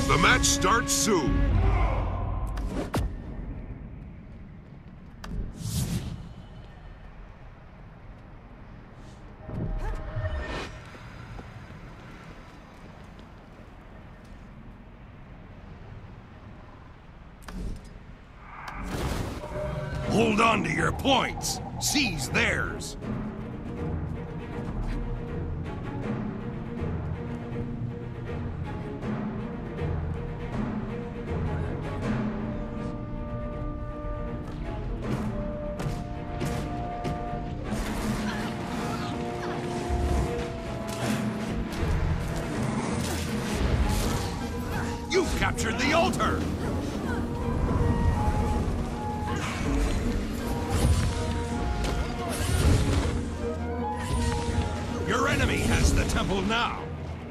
The match starts soon. Hold on to your points. Seize theirs. You've captured the altar! Your enemy has the temple now!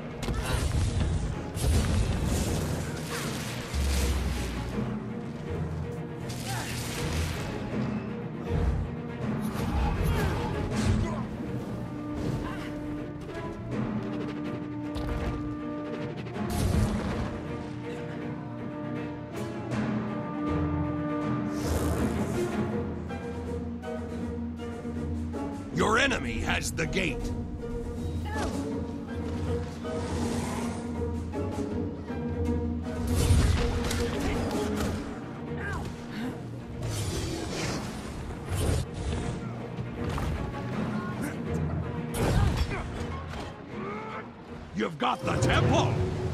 Your enemy has the gate. You've got the temple!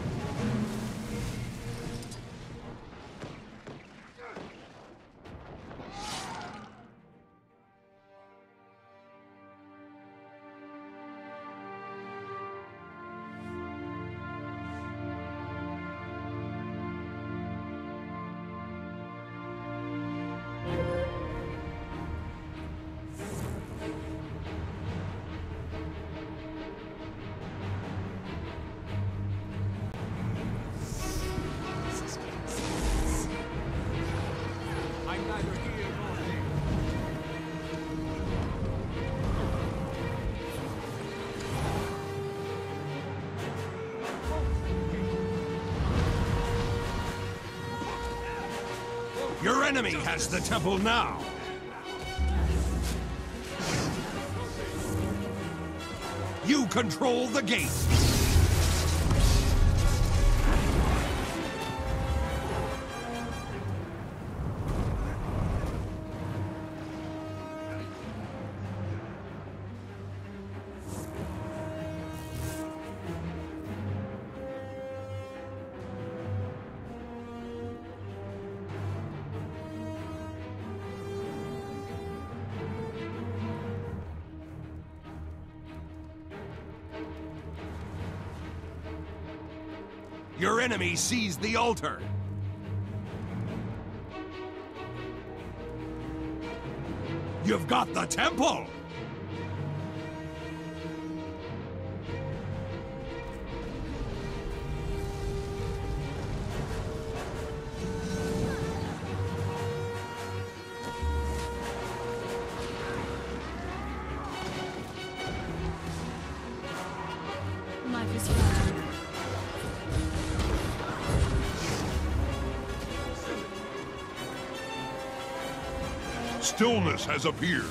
Your enemy has the temple now! You control the gate! Your enemy seized the altar! You've got the temple! Life is fragile. Stillness has appeared.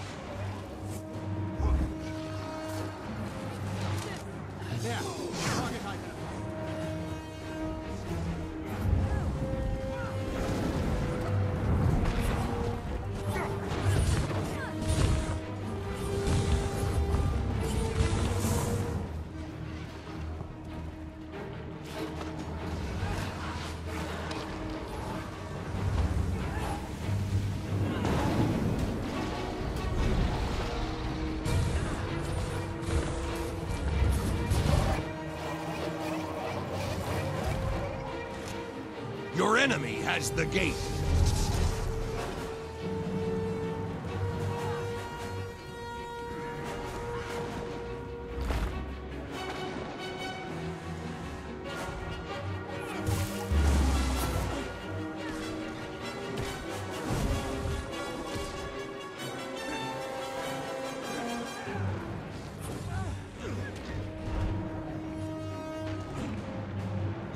Your enemy has the gate.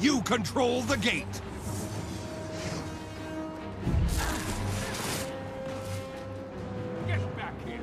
You control the gate! Get back here!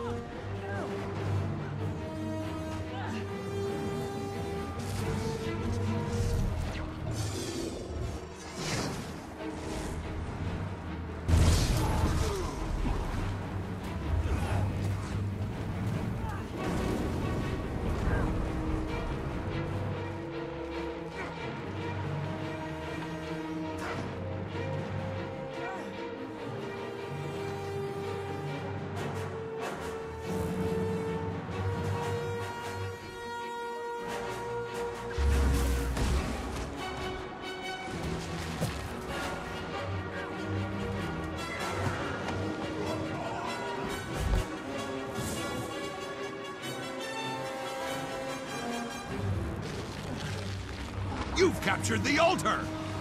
You've captured the altar!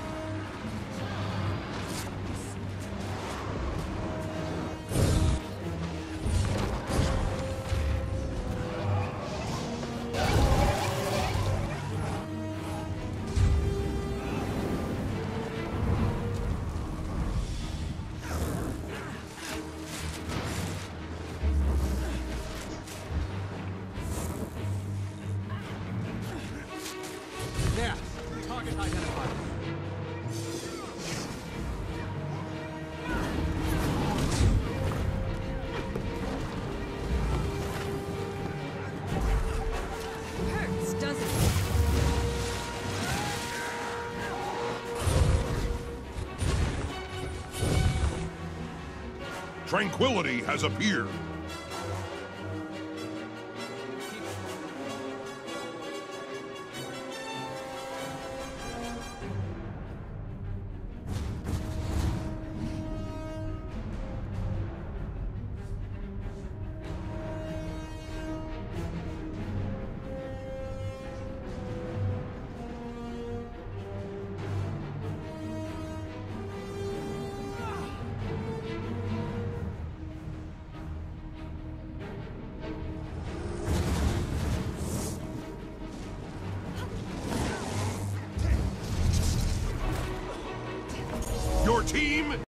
There! Target identified. Hurts, doesn't it? Tranquility has appeared.